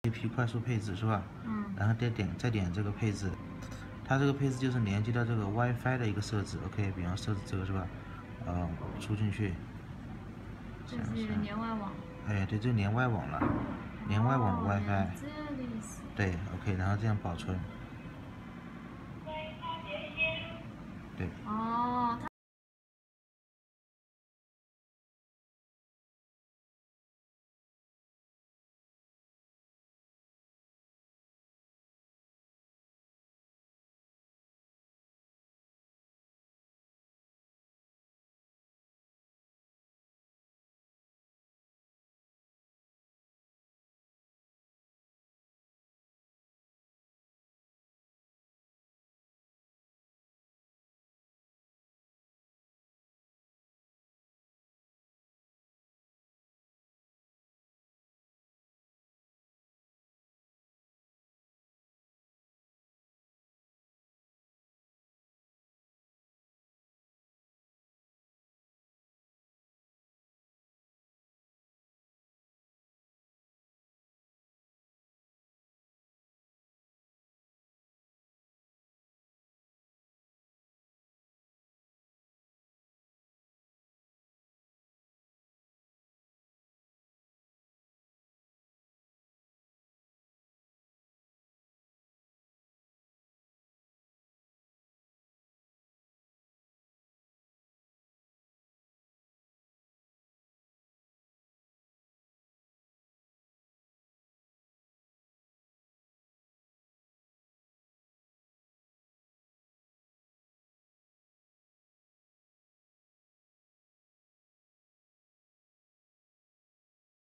IP 快速配置是吧？ 嗯。 然后再点这个配置，它这个配置就是连接到这个 WiFi 的一个设置。OK， 比方设置这个是吧？输进去。 这是连外网。 哎，对，就连外网了，连外网 WiFi。 这样的意思。 对 ，OK， 然后这样保存。对。 哦。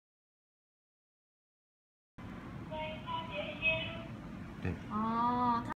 对。 哦。